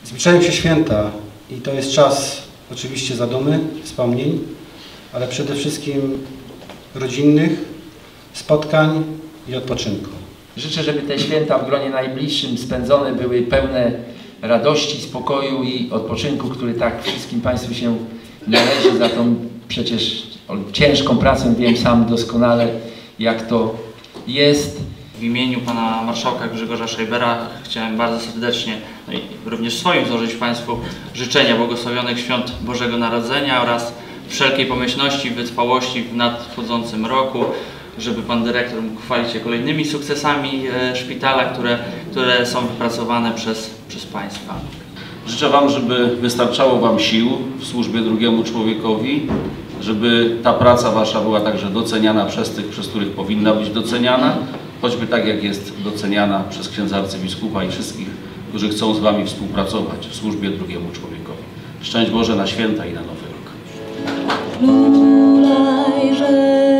Zbliżają się święta i to jest czas oczywiście zadumy, wspomnień, ale przede wszystkim rodzinnych spotkań i odpoczynku. Życzę, żeby te święta w gronie najbliższym spędzone były pełne radości, spokoju i odpoczynku, który tak wszystkim Państwu się należy za tą przecież ciężką pracę. Wiem sam doskonale, jak to jest. W imieniu pana marszałka Grzegorza Scheibera chciałem bardzo serdecznie, no i również swoim złożyć Państwu życzenia błogosławionych świąt Bożego Narodzenia oraz wszelkiej pomyślności, wytrwałości w nadchodzącym roku, żeby pan dyrektor mógł chwalić się kolejnymi sukcesami szpitala, które są wypracowane przez Państwa. Życzę Wam, żeby wystarczało Wam sił w służbie drugiemu człowiekowi, żeby ta praca Wasza była także doceniana przez tych, przez których powinna być doceniana, choćby tak jak jest doceniana przez księdza arcybiskupa i wszystkich, którzy chcą z Wami współpracować w służbie drugiemu człowiekowi. Szczęść Boże na święta i na Nowy Rok.